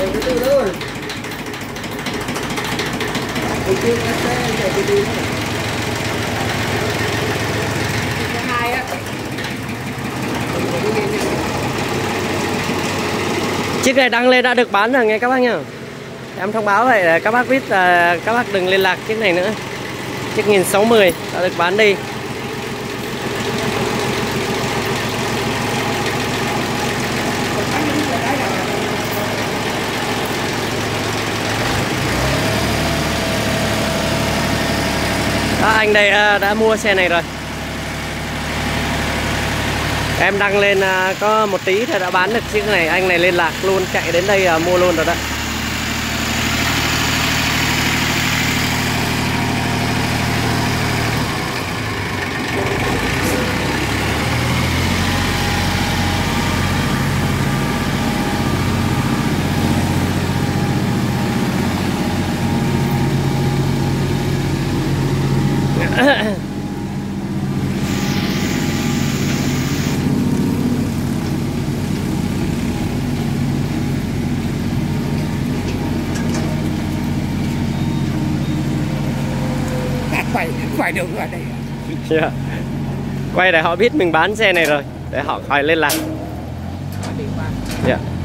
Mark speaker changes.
Speaker 1: cái từ đó rồi. Tôi kêu cái xe chạy từ từ đó. Cái hai á.
Speaker 2: Chiếc này đăng lên đã được bán rồi nghe các bác nhá. Em thông báo vậy là các bác biết là các bác đừng liên lạc chiếc này nữa. Chiếc 1060 đã được bán đi. Đó, anh đây đã mua xe này rồi. Em đăng lên có một tí thì đã bán được chiếc này. Anh này liên lạc luôn, chạy đến đây mua luôn rồi đó.
Speaker 1: Phải được ở đây.
Speaker 2: Yeah. Quay để họ biết mình bán xe này rồi, để họ khỏi liên lạc.
Speaker 1: Đi qua.
Speaker 2: Yeah.